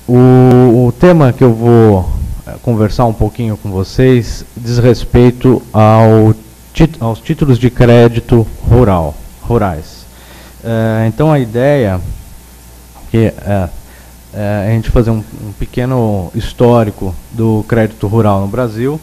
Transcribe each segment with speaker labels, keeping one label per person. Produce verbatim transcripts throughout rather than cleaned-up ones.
Speaker 1: o, o tema que eu vou conversar um pouquinho com vocês diz respeito ao tit aos títulos de crédito rural, rurais. É, então a ideia que é, é a gente fazer um, um pequeno histórico do crédito rural no Brasil,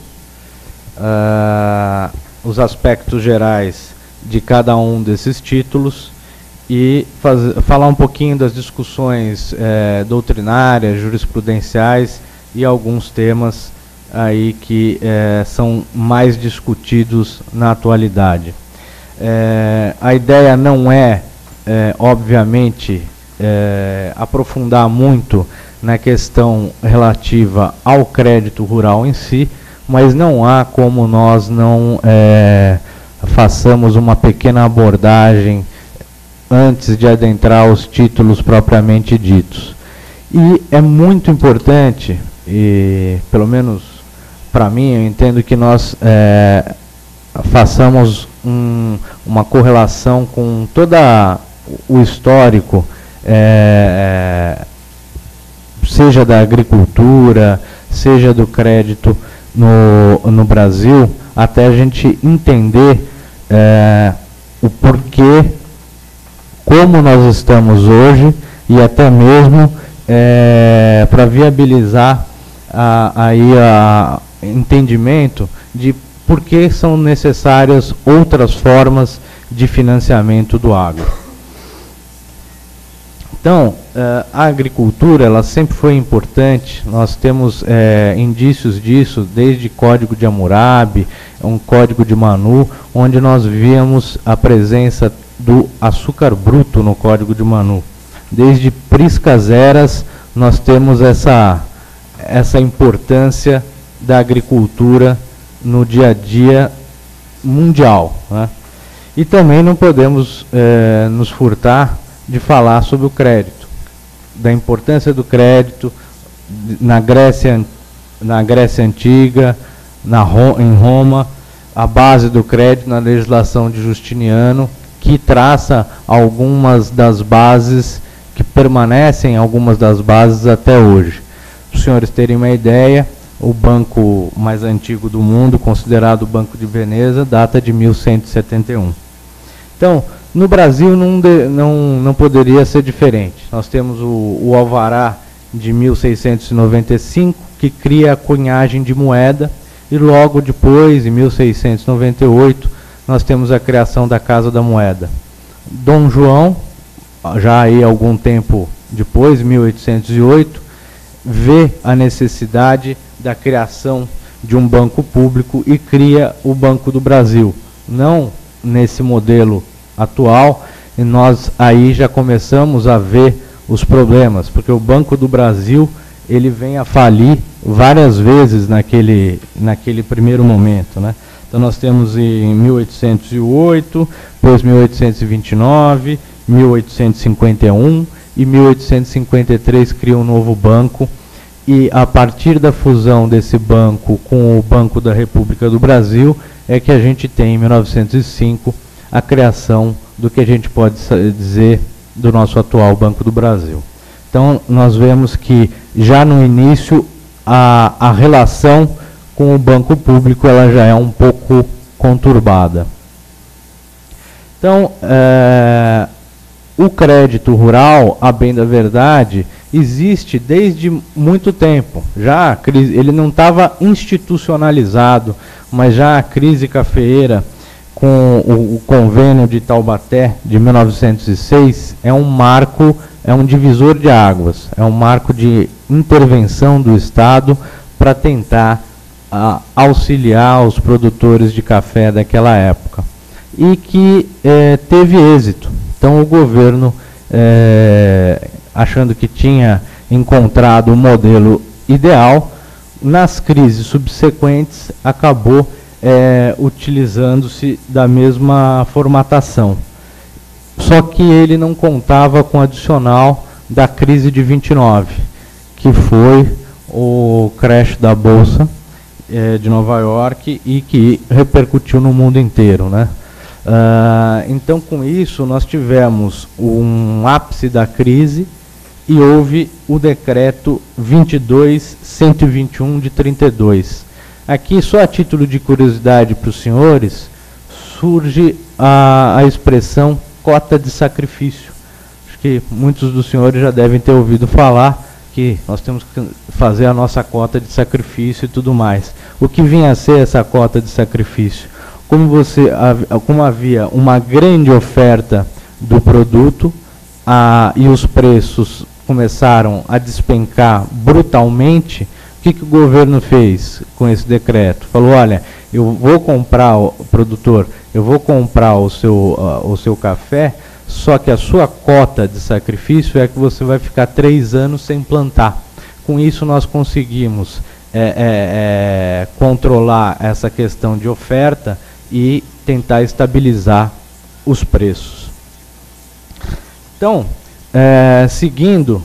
Speaker 1: é, os aspectos gerais de cada um desses títulos e faz, falar um pouquinho das discussões é, doutrinárias, jurisprudenciais e alguns temas aí que é, são mais discutidos na atualidade. É, a ideia não é, é obviamente, é, aprofundar muito na questão relativa ao crédito rural em si, mas não há como nós não é, façamos uma pequena abordagem antes de adentrar os títulos propriamente ditos. E é muito importante, e pelo menos para mim, eu entendo que nós é, façamos um, uma correlação com todo o histórico, é, seja da agricultura, seja do crédito no, no Brasil, até a gente entender é, o porquê, como nós estamos hoje e até mesmo é, para viabilizar a, aí a entendimento de por que são necessárias outras formas de financiamento do agro. Então, a agricultura ela sempre foi importante, nós temos é, indícios disso desde Código de Hammurabi, um Código de Manu, onde nós víamos a presença do açúcar bruto no Código de Manu. Desde priscas eras nós temos essa, essa importância da agricultura no dia a dia mundial, né? E também não podemos é, nos furtar de falar sobre o crédito, da importância do crédito na Grécia, na Grécia Antiga, na Ro em Roma, a base do crédito na legislação de Justiniano, que traça algumas das bases, que permanecem algumas das bases até hoje. Para os senhores terem uma ideia, o banco mais antigo do mundo, considerado o Banco de Veneza, data de mil cento e setenta e um. Então, no Brasil não, de, não, não poderia ser diferente. Nós temos o, o Alvará de mil seiscentos e noventa e cinco, que cria a cunhagem de moeda, e logo depois, em mil seiscentos e noventa e oito, nós temos a criação da Casa da Moeda. Dom João, já aí algum tempo depois, mil oitocentos e oito, vê a necessidade da criação de um banco público e cria o Banco do Brasil. Não nesse modelo atual, e nós aí já começamos a ver os problemas, porque o Banco do Brasil ele vem a falir várias vezes naquele, naquele primeiro momento, né? Então nós temos em mil oitocentos e oito, depois mil oitocentos e vinte e nove, mil oitocentos e cinquenta e um e mil oitocentos e cinquenta e três cria um novo banco, e a partir da fusão desse banco com o Banco da República do Brasil é que a gente tem em mil novecentos e cinco a criação do que a gente pode dizer do nosso atual Banco do Brasil. Então nós vemos que já no início a, a relação com o banco público ela já é um pouco conturbada. Então, é, o crédito rural, a bem da verdade, existe desde muito tempo. Já a crise, ele não estava institucionalizado, mas já a crise cafeeira com o, o convênio de Taubaté de mil novecentos e seis é um marco, é um divisor de águas, é um marco de intervenção do Estado para tentar a, auxiliar os produtores de café daquela época, e que é, teve êxito. Então o governo, é, achando que tinha encontrado o modelo ideal, nas crises subsequentes acabou é, utilizando-se da mesma formatação. Só que ele não contava com o adicional da crise de vinte e nove, que foi o crash da Bolsa é, de Nova York e que repercutiu no mundo inteiro, né? Uh, então, com isso, nós tivemos um ápice da crise e houve o decreto vinte e dois mil cento e vinte e um de trinta e dois. Aqui, só a título de curiosidade para os senhores, surge a, a expressão cota de sacrifício. Acho que muitos dos senhores já devem ter ouvido falar que nós temos que fazer a nossa cota de sacrifício e tudo mais. O que vinha a ser essa cota de sacrifício? Como, você, como havia uma grande oferta do produto a, e os preços começaram a despencar brutalmente, o que, que o governo fez com esse decreto? Falou, olha, eu vou comprar, o produtor, eu vou comprar o seu, uh, o seu café, só que a sua cota de sacrifício é que você vai ficar três anos sem plantar. Com isso nós conseguimos é, é, é, controlar essa questão de oferta e tentar estabilizar os preços. Então, é, seguindo,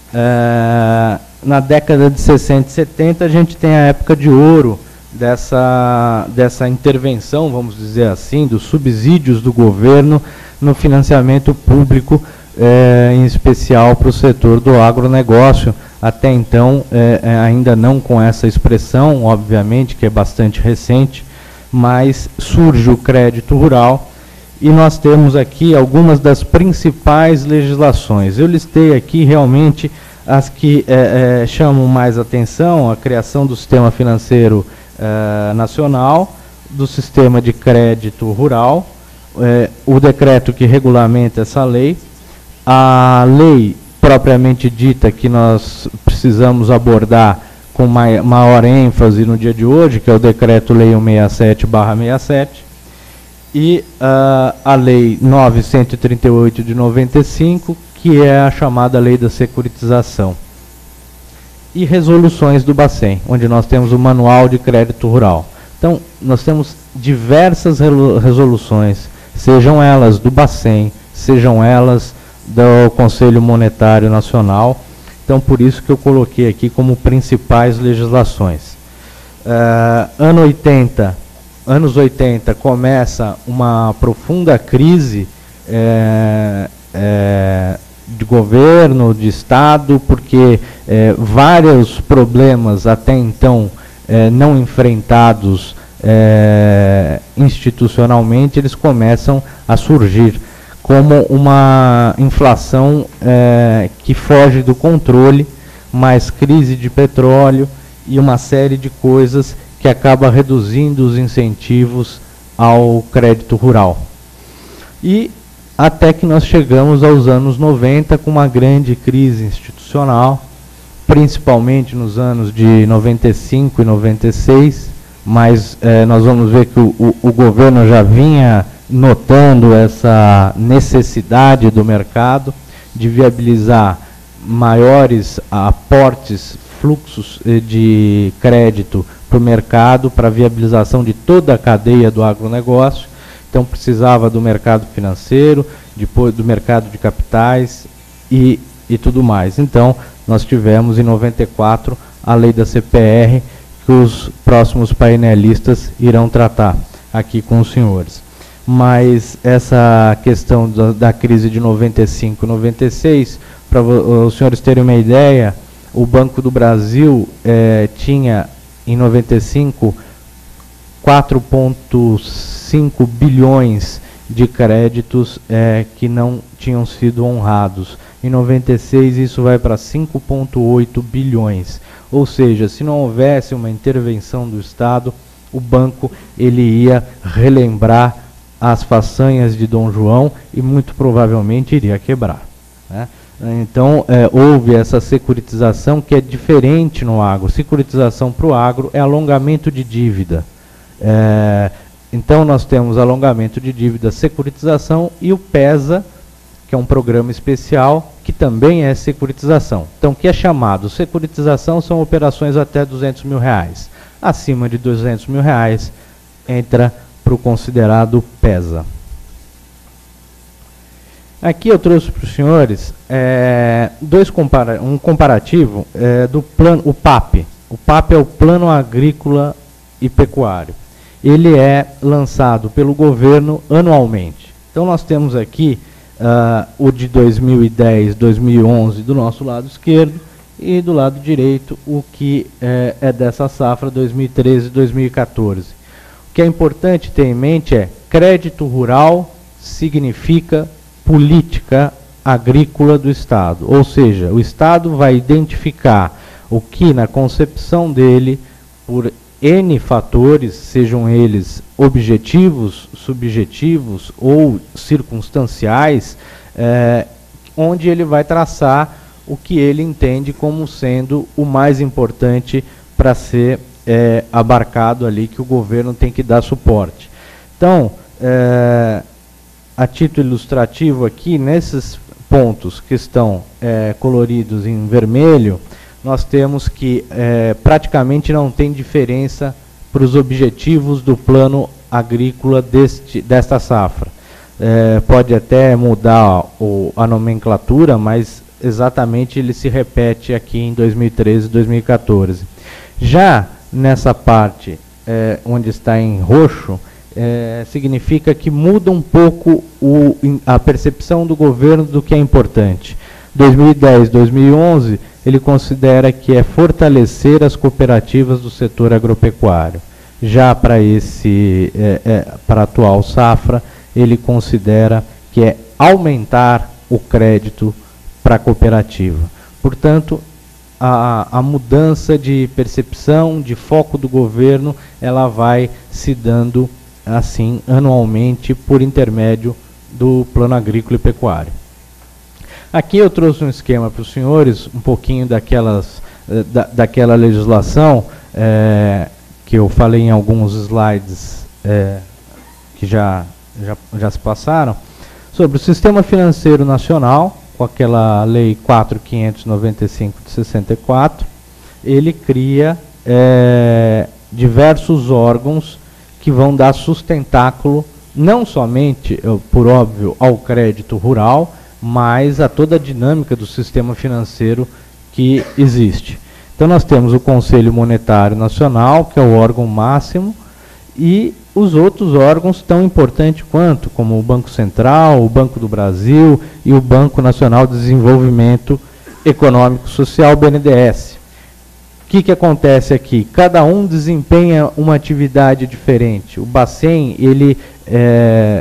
Speaker 1: é, na década de sessenta e setenta a gente tem a época de ouro dessa, dessa intervenção, vamos dizer assim, dos subsídios do governo no financiamento público, é, em especial para o setor do agronegócio. Até então, é, é, ainda não com essa expressão, obviamente, que é bastante recente, mas surge o crédito rural e nós temos aqui algumas das principais legislações. Eu listei aqui realmente as que é, é, chamam mais atenção: a criação do Sistema Financeiro é, Nacional, do Sistema de Crédito Rural, é, o decreto que regulamenta essa lei, a lei propriamente dita que nós precisamos abordar com mai, maior ênfase no dia de hoje, que é o Decreto-Lei cento e sessenta e sete barra sessenta e sete, e uh, a Lei novecentos e trinta e oito de noventa e cinco, que é a chamada Lei da Securitização. E resoluções do Bacen, onde nós temos o Manual de Crédito Rural. Então, nós temos diversas resoluções, sejam elas do Bacen, sejam elas do Conselho Monetário Nacional. Então, por isso que eu coloquei aqui como principais legislações. Uh, ano oitenta, anos oitenta, começa uma profunda crise é, é, de governo, de Estado, porque é, vários problemas até então é, não enfrentados é, institucionalmente, eles começam a surgir, como uma inflação é, que foge do controle, mais crise de petróleo e uma série de coisas que acaba reduzindo os incentivos ao crédito rural. E até que nós chegamos aos anos noventa com uma grande crise institucional, principalmente nos anos de noventa e cinco e noventa e seis, mas é, nós vamos ver que o, o, o governo já vinha notando essa necessidade do mercado de viabilizar maiores aportes, fluxos de crédito para o mercado, para a viabilização de toda a cadeia do agronegócio. Então precisava do mercado financeiro, depois do mercado de capitais e, e tudo mais. Então nós tivemos em noventa e quatro a lei da C P R, que os próximos painelistas irão tratar aqui com os senhores. Mas essa questão da, da crise de noventa e cinco e noventa e seis, para os senhores terem uma ideia, o Banco do Brasil eh, tinha em noventa e cinco quatro vírgula cinco bilhões de créditos eh, que não tinham sido honrados. Em noventa e seis isso vai para cinco vírgula oito bilhões. Ou seja, se não houvesse uma intervenção do Estado, o banco ele ia relembrar as façanhas de Dom João e muito provavelmente iria quebrar, né? Então, é, houve essa securitização que é diferente no agro. Securitização para o agro é alongamento de dívida. É, então, nós temos alongamento de dívida, securitização e o PESA, que é um programa especial, que também é securitização. Então, o que é chamado securitização são operações até duzentos mil reais. Acima de duzentos mil reais, entra para o considerado PESA. Aqui eu trouxe para os senhores é, dois compara um comparativo é, do plano, o P A P. O P A P é o Plano Agrícola e Pecuário. Ele é lançado pelo governo anualmente. Então nós temos aqui uh, o de dois mil e dez, dois mil e onze do nosso lado esquerdo, e do lado direito o que é, é dessa safra dois mil e treze, dois mil e quatorze. O que é importante ter em mente é crédito rural significa política agrícola do Estado, ou seja, o Estado vai identificar o que na concepção dele, por N fatores, sejam eles objetivos, subjetivos ou circunstanciais, é, onde ele vai traçar o que ele entende como sendo o mais importante para ser é, abarcado ali, que o governo tem que dar suporte. Então, é, a título ilustrativo aqui, nesses pontos que estão é, coloridos em vermelho, nós temos que é, praticamente não tem diferença para os objetivos do plano agrícola deste, desta safra. É, pode até mudar o, a nomenclatura, mas exatamente ele se repete aqui em dois mil e treze e dois mil e quatorze. Já nessa parte é, onde está em roxo, é, significa que muda um pouco o, a percepção do governo do que é importante. dois mil e dez, dois mil e onze, ele considera que é fortalecer as cooperativas do setor agropecuário. Já para esse, é, é, para a atual safra, ele considera que é aumentar o crédito para a cooperativa. Portanto, a, a mudança de percepção, de foco do governo, ela vai se dando assim anualmente por intermédio do Plano Agrícola e Pecuário. Aqui eu trouxe um esquema para os senhores, um pouquinho daquelas, da, daquela legislação é, que eu falei em alguns slides é, que já, já, já se passaram, sobre o Sistema Financeiro Nacional, com aquela Lei quatro mil quinhentos e noventa e cinco de sessenta e quatro, ele cria é, diversos órgãos que vão dar sustentáculo, não somente, por óbvio, ao crédito rural, mas a toda a dinâmica do sistema financeiro que existe. Então nós temos o Conselho Monetário Nacional, que é o órgão máximo, e os outros órgãos tão importantes quanto, como o Banco Central, o Banco do Brasil e o Banco Nacional de Desenvolvimento Econômico Social, B N D E S. O que, que acontece aqui? Cada um desempenha uma atividade diferente. O Bacen, ele, é,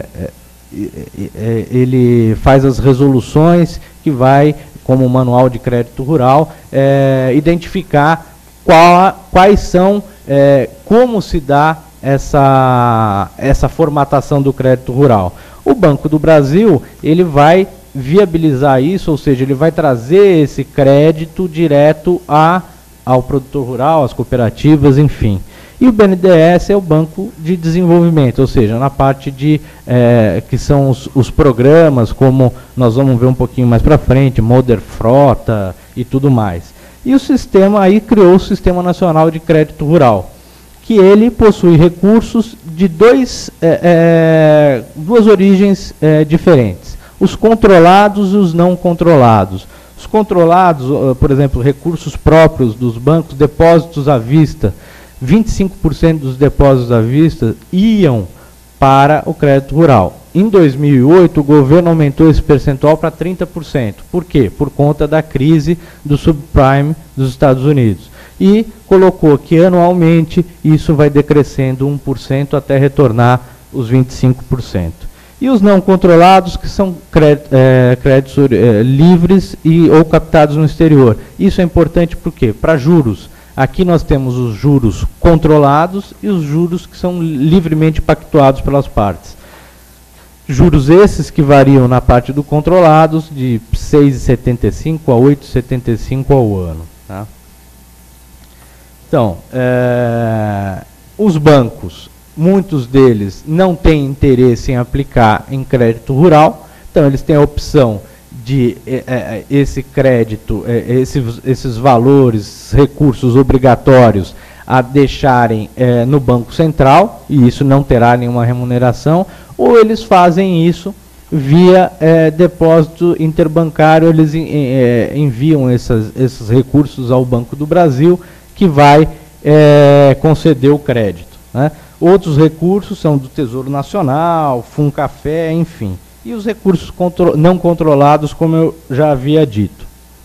Speaker 1: ele faz as resoluções que vai, como o Manual de Crédito Rural, é, identificar qual, quais são, é, como se dá essa, essa formatação do crédito rural. O Banco do Brasil, ele vai viabilizar isso, ou seja, ele vai trazer esse crédito direto a ao produtor rural, às cooperativas, enfim. E o B N D E S é o Banco de Desenvolvimento, ou seja, na parte de, é, que são os, os programas, como nós vamos ver um pouquinho mais para frente, Moder Frota e tudo mais. E o sistema aí criou o Sistema Nacional de Crédito Rural, que ele possui recursos de dois, é, é, duas origens é, diferentes, os controlados e os não controlados. Os controlados, por exemplo, recursos próprios dos bancos, depósitos à vista, vinte e cinco por cento dos depósitos à vista iam para o crédito rural. Em dois mil e oito, o governo aumentou esse percentual para trinta por cento. Por quê? Por conta da crise do subprime dos Estados Unidos. E colocou que anualmente isso vai decrescendo um por cento até retornar os vinte e cinco por cento. E os não controlados, que são créditos, é, créditos é, livres e, ou captados no exterior. Isso é importante por quê? Para juros. Aqui nós temos os juros controlados e os juros que são livremente pactuados pelas partes. Juros esses que variam na parte do controlados de seis vírgula setenta e cinco a oito vírgula setenta e cinco ao ano. Tá? Então, é, os bancos, muitos deles não têm interesse em aplicar em crédito rural, então eles têm a opção de é, é, esse crédito, é, esses, esses valores, recursos obrigatórios a deixarem é, no Banco Central, e isso não terá nenhuma remuneração, ou eles fazem isso via é, depósito interbancário, eles é, enviam essas, esses recursos ao Banco do Brasil, que vai é, conceder o crédito, né? Outros recursos são do Tesouro Nacional, Funcafé, enfim. e os recursos contro não controlados, como eu já havia dito.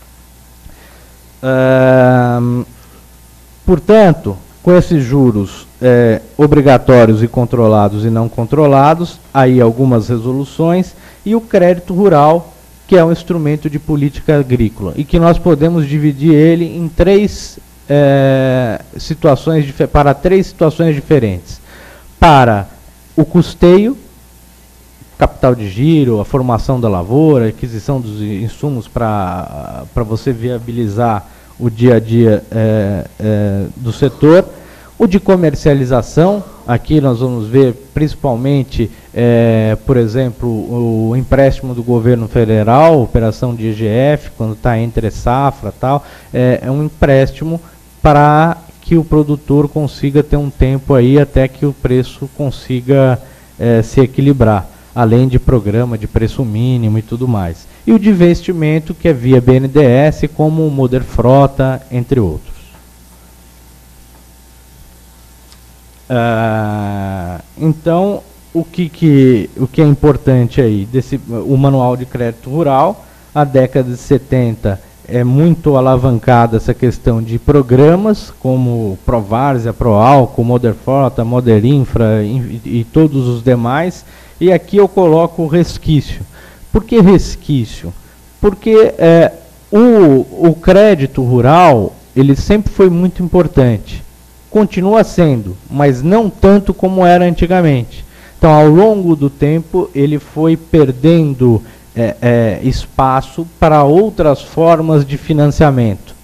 Speaker 1: Uh, portanto, com esses juros é, obrigatórios e controlados e não controlados, aí algumas resoluções, e o crédito rural, que é um instrumento de política agrícola, e que nós podemos dividir ele em três é, situações, para três situações diferentes. Para o custeio, capital de giro, a formação da lavoura, a aquisição dos insumos para para você viabilizar o dia a dia é, é, do setor. O de comercialização, aqui nós vamos ver principalmente, é, por exemplo, o empréstimo do governo federal, operação de I G F, quando está entre safra e tal, é, é um empréstimo para que o produtor consiga ter um tempo aí até que o preço consiga é, se equilibrar, além de programa de preço mínimo e tudo mais. E o de investimento, que é via B N D E S, como o Moder Frota, entre outros. Uh, então, o que, que, o que é importante aí? Desse, o Manual de Crédito Rural, a década de setenta é muito alavancada essa questão de programas, como Provárzea, Proálcool, Moder Frota, Moder Infra e, e todos os demais. E aqui eu coloco o resquício. Por que resquício? Porque é, o, o crédito rural, ele sempre foi muito importante. Continua sendo, mas não tanto como era antigamente. Então, ao longo do tempo, ele foi perdendo é, é, espaço para outras formas de financiamento.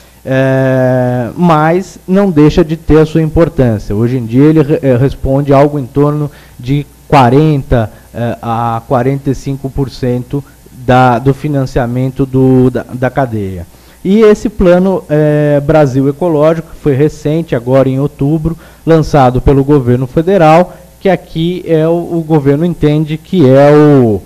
Speaker 1: É, mas não deixa de ter a sua importância. Hoje em dia, ele é, responde algo em torno de quarenta por cento a quarenta e cinco por cento da, do financiamento do, da, da cadeia. E esse plano é, Brasil Ecológico, que foi recente, agora em outubro, lançado pelo governo federal, que aqui é o, o governo entende que é o,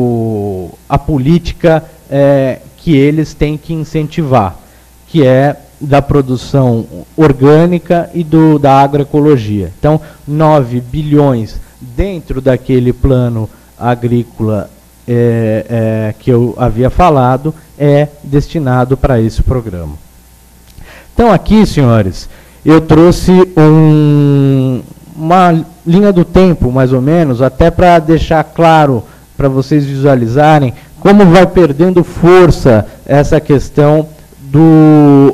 Speaker 1: o, a política é, que eles têm que incentivar, que é da produção orgânica e do, da agroecologia. Então, nove bilhões dentro daquele plano agrícola é, é, que eu havia falado, é destinado para esse programa. Então aqui, senhores, eu trouxe um, uma linha do tempo, mais ou menos, até para deixar claro, para vocês visualizarem, como vai perdendo força essa questão do,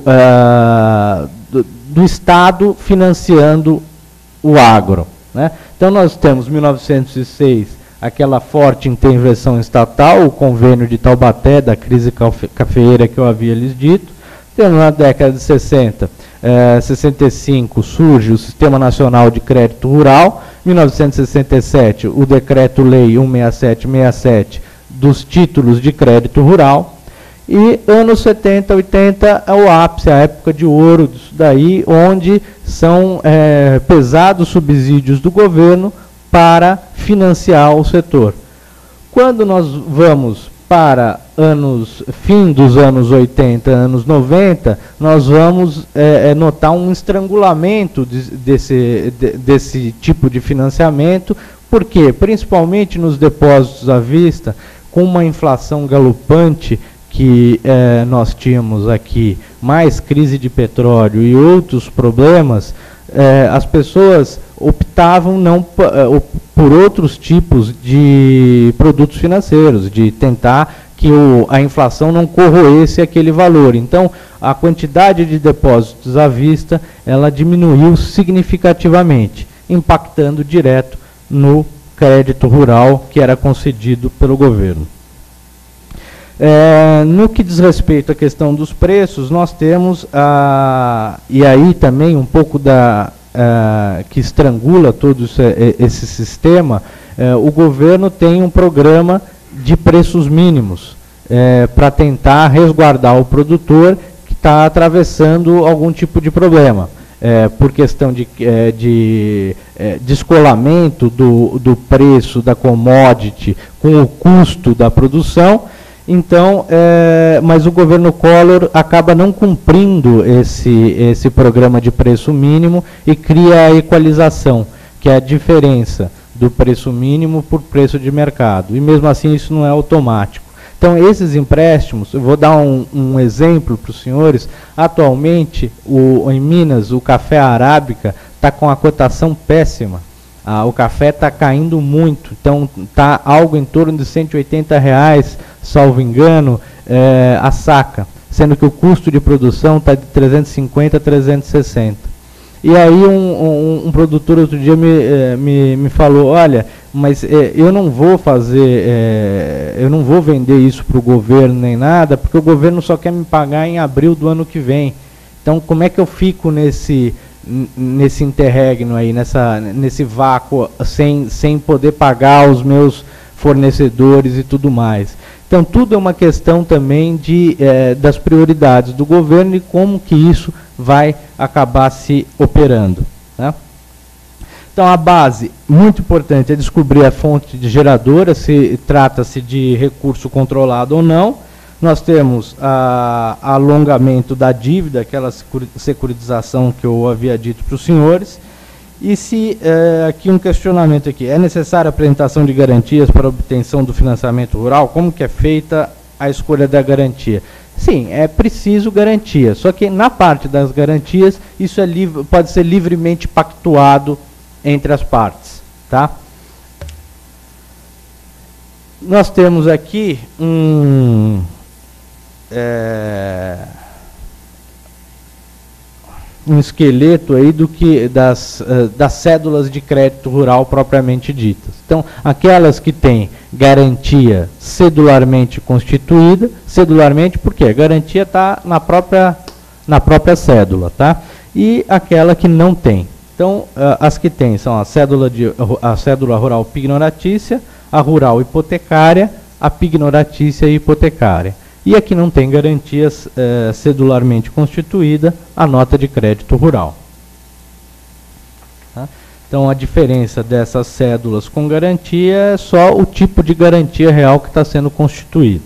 Speaker 1: uh, do, do Estado financiando o agro, né? Então nós temos mil novecentos e seis, aquela forte intervenção estatal, o convênio de Taubaté, da crise cafeeira que eu havia lhes dito. Temos na década de sessenta, eh, sessenta e cinco, surge o Sistema Nacional de Crédito Rural, mil novecentos e sessenta e sete, o Decreto-Lei cento e sessenta e sete sessenta e sete dos títulos de crédito rural, e anos setenta, oitenta é o ápice, a época de ouro disso daí, onde são eh, pesados subsídios do governo para financiar o setor. Quando nós vamos para anos, fim dos anos oitenta, anos noventa, nós vamos é, é, notar um estrangulamento de, desse, de, desse tipo de financiamento, porque principalmente nos depósitos à vista, com uma inflação galopante que é, nós tínhamos aqui, mais crise de petróleo e outros problemas, é, as pessoas optavam não por outros tipos de produtos financeiros, de tentar que o, a inflação não corroesse aquele valor. Então, a quantidade de depósitos à vista, ela diminuiu significativamente, impactando direto no crédito rural que era concedido pelo governo. É, no que diz respeito à questão dos preços, nós temos, a, e aí também um pouco da, a, que estrangula todo esse, esse sistema, é, o governo tem um programa de preços mínimos é, para tentar resguardar o produtor que está atravessando algum tipo de problema, é, por questão de, é, de é, descolamento do, do preço da commodity com o custo da produção. Então, é, mas o governo Collor acaba não cumprindo esse, esse programa de preço mínimo e cria a equalização, que é a diferença do preço mínimo por preço de mercado. E mesmo assim isso não é automático. Então esses empréstimos, eu vou dar um, um exemplo para os senhores. Atualmente, o, em Minas, o café arábica está com a cotação péssima. Ah, o café está caindo muito, então está algo em torno de cento e oitenta reais, salvo engano, é, a saca, sendo que o custo de produção está de trezentos e cinquenta a trezentos e sessenta. E aí um, um, um produtor outro dia me, eh, me, me falou, olha, mas eh, eu não vou fazer, eh, eu não vou vender isso para o governo nem nada, porque o governo só quer me pagar em abril do ano que vem. Então como é que eu fico nesse... nesse interregno aí, nessa, nesse vácuo, sem, sem poder pagar os meus fornecedores e tudo mais. Então, tudo é uma questão também de, eh, das prioridades do governo e como que isso vai acabar se operando. Né? Então, a base, muito importante, é descobrir a fonte de geradora, se trata-se de recurso controlado ou não. Nós temos a, a alongamento da dívida, aquela securitização que eu havia dito para os senhores. E se, é, aqui um questionamento aqui, é necessária a apresentação de garantias para a obtenção do financiamento rural? Como que é feita a escolha da garantia? Sim, é preciso garantia, só que na parte das garantias, isso é livre, pode ser livremente pactuado entre as partes. Tá? Nós temos aqui um... É, um esqueleto aí do que das, uh, das cédulas de crédito rural propriamente ditas. Então, aquelas que têm garantia cedularmente constituída, cedularmente porque a garantia está na própria, na própria cédula, tá? E aquela que não tem. Então, uh, as que têm são a cédula, de, a cédula rural pignoratícia, a rural hipotecária, a pignoratícia e hipotecária. E aqui não tem garantias eh, cedularmente constituída, a nota de crédito rural. Tá? Então, a diferença dessas cédulas com garantia é só o tipo de garantia real que está sendo constituído.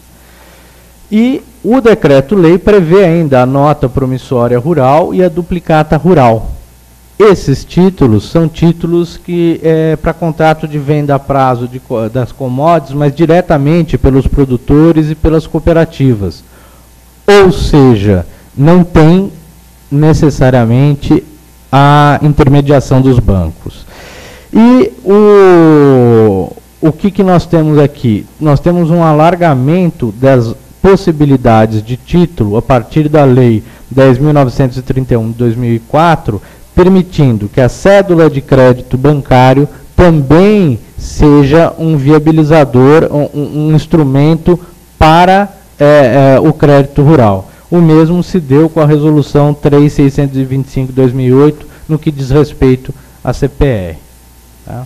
Speaker 1: E o decreto-lei prevê ainda a nota promissória rural e a duplicata rural. Esses títulos são títulos que é para contrato de venda a prazo de, das commodities, mas diretamente pelos produtores e pelas cooperativas. Ou seja, não tem necessariamente a intermediação dos bancos. E o, o que, que nós temos aqui? Nós temos um alargamento das possibilidades de título a partir da Lei dez mil novecentos e trinta e um de dois mil e quatro, permitindo que a cédula de crédito bancário também seja um viabilizador, um, um instrumento para é, é, o crédito rural. O mesmo se deu com a resolução três mil seiscentos e vinte e cinco de dois mil e oito, no que diz respeito à C P R. Tá?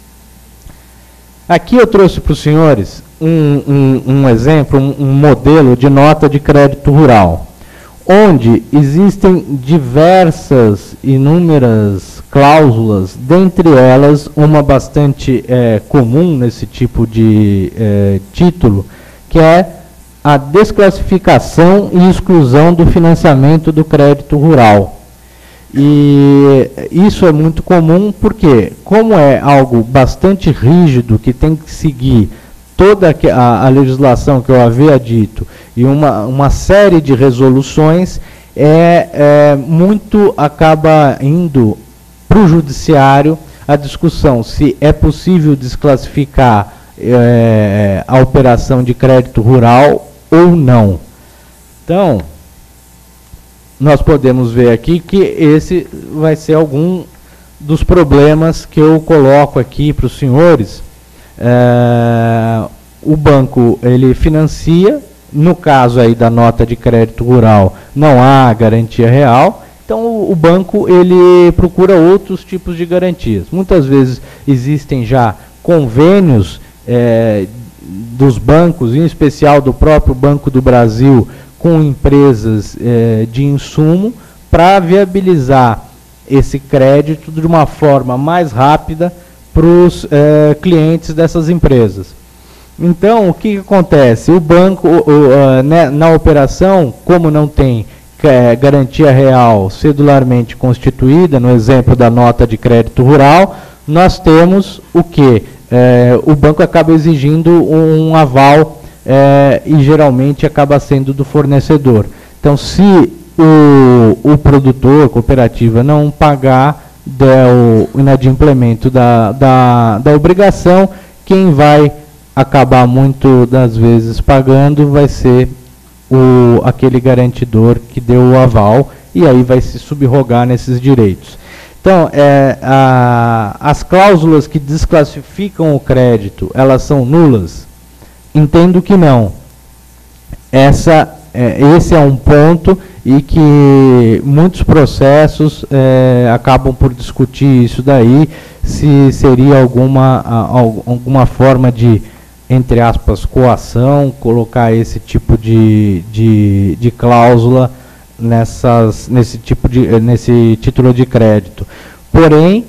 Speaker 1: Aqui eu trouxe para os senhores um, um, um exemplo, um, um modelo de nota de crédito rural, onde existem diversas, inúmeras cláusulas, dentre elas uma bastante é, comum nesse tipo de é, título, que é a desclassificação e exclusão do financiamento do crédito rural. E isso é muito comum porque, como é algo bastante rígido, que tem que seguir toda a, a legislação que eu havia dito e uma, uma série de resoluções, é, é, muito acaba indo para o judiciário a discussão se é possível desclassificar é, a operação de crédito rural ou não. Então, nós podemos ver aqui que esse vai ser algum dos problemas que eu coloco aqui para os senhores. É, o banco ele financia, no caso aí da nota de crédito rural não há garantia real, então o, o banco ele procura outros tipos de garantias. Muitas vezes existem já convênios é, dos bancos, em especial do próprio Banco do Brasil, com empresas é, de insumo, para viabilizar esse crédito de uma forma mais rápida para os é, clientes dessas empresas. Então, o que, que acontece? O banco, o, o, né, na operação, como não tem é, garantia real cedularmente constituída, no exemplo da nota de crédito rural, nós temos o quê? É, o banco acaba exigindo um aval é, e geralmente acaba sendo do fornecedor. Então, se o, o produtor, cooperativa, não pagar o inadimplemento da, da, da obrigação, quem vai acabar muito das vezes pagando vai ser o, aquele garantidor que deu o aval, e aí vai se subrogar nesses direitos. Então, é, a, as cláusulas que desclassificam o crédito, elas são nulas? Entendo que não. Essa, é, esse é um ponto e que muitos processos é, acabam por discutir isso daí, se seria alguma, a, alguma forma de, entre aspas, coação, colocar esse tipo de, de, de cláusula nessas, nesse, tipo de, nesse título de crédito. Porém,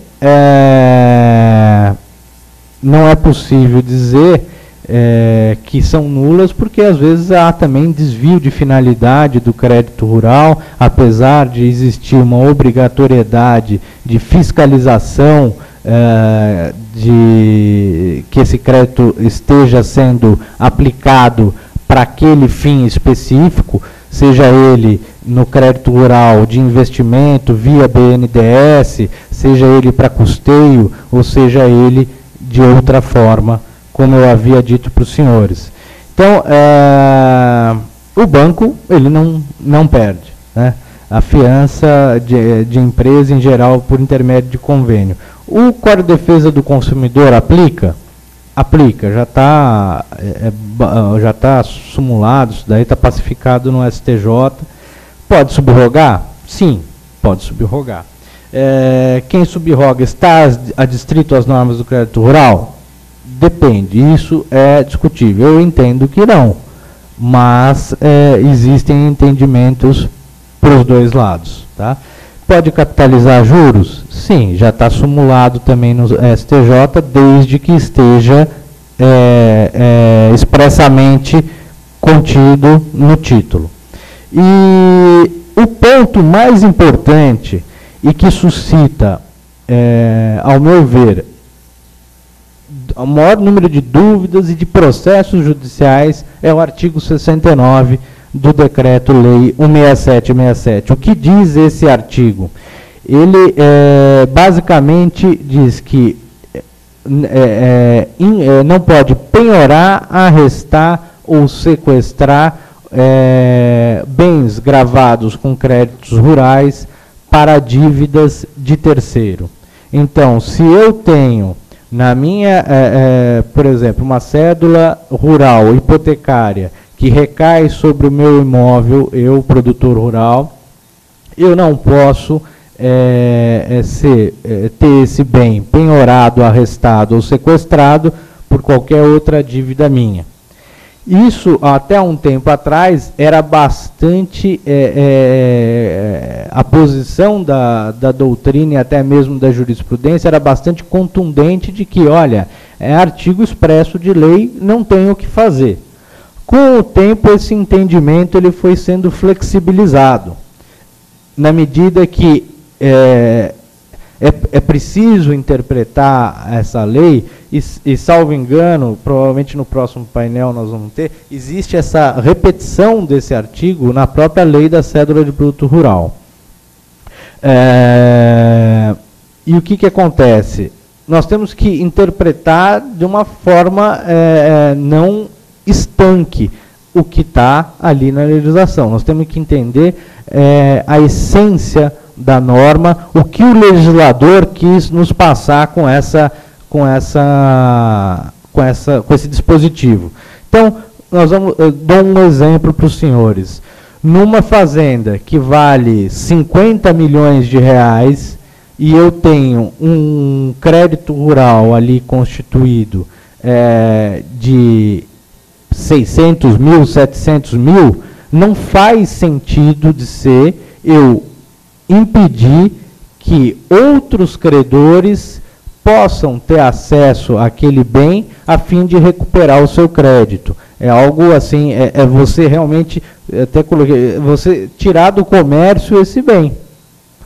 Speaker 1: é, não é possível dizer é, que são nulas, porque às vezes há também desvio de finalidade do crédito rural, apesar de existir uma obrigatoriedade de fiscalização é, de que esse crédito esteja sendo aplicado para aquele fim específico, seja ele no crédito rural de investimento via B N D E S, seja ele para custeio, ou seja ele de outra forma, como eu havia dito para os senhores. Então, é, o banco ele não, não perde, né? A fiança de, de empresa em geral por intermédio de convênio. O Código de Defesa do Consumidor aplica? Aplica, já está é, já tá sumulado, isso daí está pacificado no S T J. Pode subrogar? Sim, pode subrogar. É, quem subroga está adstrito às normas do crédito rural? Depende, isso é discutível. Eu entendo que não, mas é, existem entendimentos para os dois lados. Tá? Pode capitalizar juros? Sim, já está sumulado também no S T J, desde que esteja é, é, expressamente contido no título. E o ponto mais importante e que suscita, é, ao meu ver, o maior número de dúvidas e de processos judiciais é o artigo sessenta e nove do Decreto-Lei cento e sessenta e sete sessenta e sete. O que diz esse artigo? Ele é, basicamente diz que é, é, in, é, não pode penhorar, arrestar ou sequestrar é, bens gravados com créditos rurais para dívidas de terceiro. Então, se eu tenho na minha, é, é, por exemplo, uma cédula rural hipotecária que recai sobre o meu imóvel, eu, produtor rural, eu não posso é, é, ser, é, ter esse bem penhorado, arrestado ou sequestrado por qualquer outra dívida minha. Isso, até um tempo atrás, era bastante, é, é, a posição da, da doutrina e até mesmo da jurisprudência era bastante contundente de que, olha, é artigo expresso de lei, não tem o que fazer. Com o tempo, esse entendimento ele foi sendo flexibilizado, na medida que é, é, é preciso interpretar essa lei, e, e salvo engano, provavelmente no próximo painel nós vamos ter, existe essa repetição desse artigo na própria lei da cédula de produto rural. É, e o que, que acontece? Nós temos que interpretar de uma forma é, não estanque o que está ali na legislação. Nós temos que entender é, a essência da norma, o que o legislador quis nos passar com essa, com essa, com essa, com esse dispositivo. Então, nós vamos, eu dou um exemplo para os senhores. Numa fazenda que vale cinquenta milhões de reais e eu tenho um crédito rural ali constituído é, de seiscentos mil, setecentos mil, não faz sentido de ser eu impedir que outros credores possam ter acesso àquele bem a fim de recuperar o seu crédito. É algo assim, é, é você realmente, até coloquei, você tirar do comércio esse bem.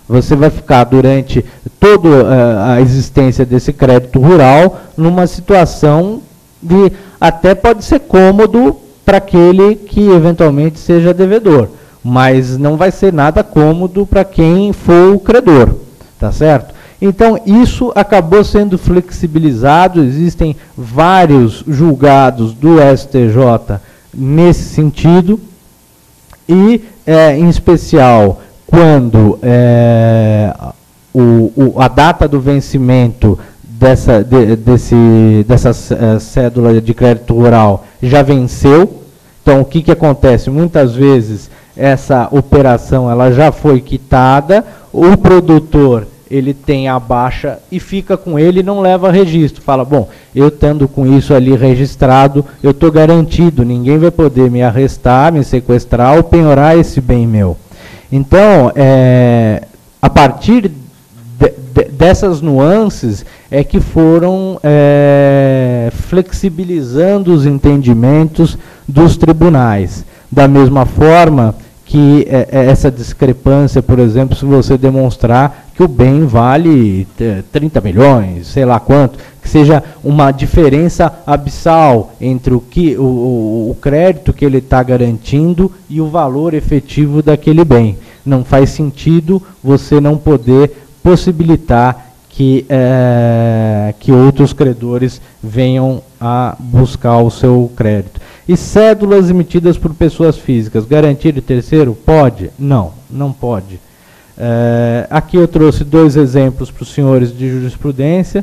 Speaker 1: Você vai ficar durante toda uh, a existência desse crédito rural numa situação de até pode ser cômodo para aquele que eventualmente seja devedor, mas não vai ser nada cômodo para quem for o credor, tá certo? Então, isso acabou sendo flexibilizado, existem vários julgados do S T J nesse sentido, e, é, em especial, quando é, o, o, a data do vencimento dessa, de, desse, dessa uh, cédula de crédito rural já venceu. Então, o que, que acontece? Muitas vezes, essa operação ela já foi quitada, o produtor ele tem a baixa e fica com ele e não leva registro. Fala, bom, eu estando com isso ali registrado, eu estou garantido, ninguém vai poder me arrestar, me sequestrar ou penhorar esse bem meu. Então, é, a partir de, de, dessas nuances é que foram é, flexibilizando os entendimentos dos tribunais. Da mesma forma que é, essa discrepância, por exemplo, se você demonstrar que o bem vale trinta milhões, sei lá quanto, que seja uma diferença abissal entre o, que, o, o crédito que ele está garantindo e o valor efetivo daquele bem. Não faz sentido você não poder possibilitar que, é, que outros credores venham a buscar o seu crédito. E cédulas emitidas por pessoas físicas, garantia de terceiro? Pode? Não, não pode. É, aqui eu trouxe dois exemplos para os senhores de jurisprudência.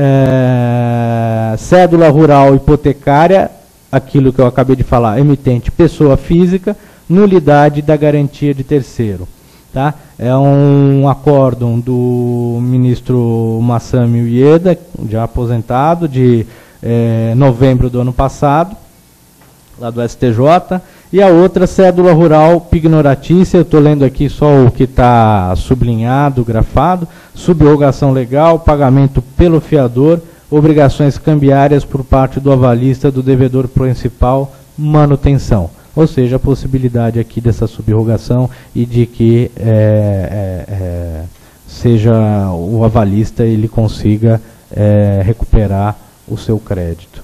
Speaker 1: É, cédula rural hipotecária, aquilo que eu acabei de falar, emitente pessoa física, nulidade da garantia de terceiro. Tá? É um acórdão do ministro Masami Ueda, já aposentado, de é, novembro do ano passado, lá do S T J, e a outra cédula rural pignoratícia, eu estou lendo aqui só o que está sublinhado, grafado, subrogação legal, pagamento pelo fiador, obrigações cambiárias por parte do avalista do devedor principal, manutenção. Ou seja, a possibilidade aqui dessa subrogação e de que é, é, é, seja o avalista ele consiga é, recuperar o seu crédito.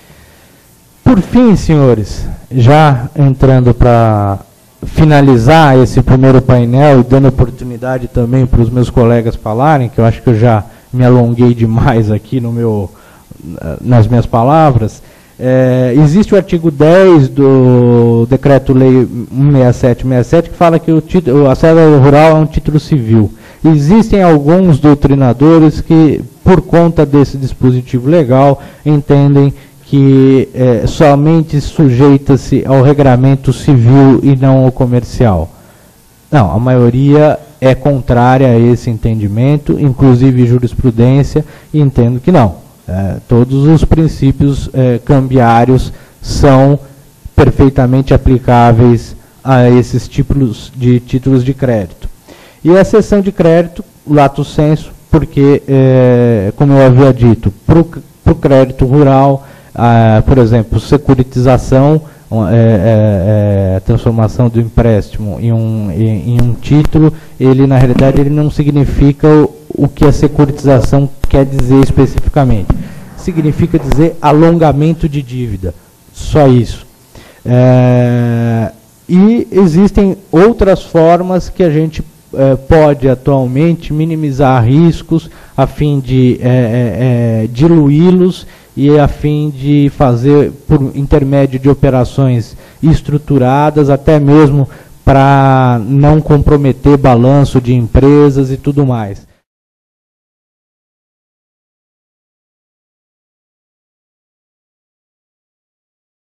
Speaker 1: Por fim, senhores, já entrando para finalizar esse primeiro painel e dando oportunidade também para os meus colegas falarem, que eu acho que eu já me alonguei demais aqui no meu, nas minhas palavras, é, existe o artigo dez do Decreto-Lei cento e sessenta e sete sessenta e sete, que fala que o título, a cédula rural é um título civil. Existem alguns doutrinadores que, por conta desse dispositivo legal, entendem que é, somente sujeita-se ao regramento civil e não ao comercial. Não, a maioria é contrária a esse entendimento, inclusive jurisprudência, e entendo que não. É, todos os princípios é, cambiários são perfeitamente aplicáveis a esses tipos de títulos de crédito. E a cessão de crédito, lato sensu, porque, é, como eu havia dito, para o crédito rural, Ah, por exemplo, securitização, é, é, é, transformação do empréstimo em um, em, em um título, ele na realidade ele não significa o, o que a securitização quer dizer especificamente. Significa dizer alongamento de dívida, só isso. É, e existem outras formas que a gente é, pode atualmente minimizar riscos a fim de é, é, é, diluí-los e a fim de fazer, por intermédio de operações estruturadas, até mesmo para não comprometer balanço de empresas e tudo mais.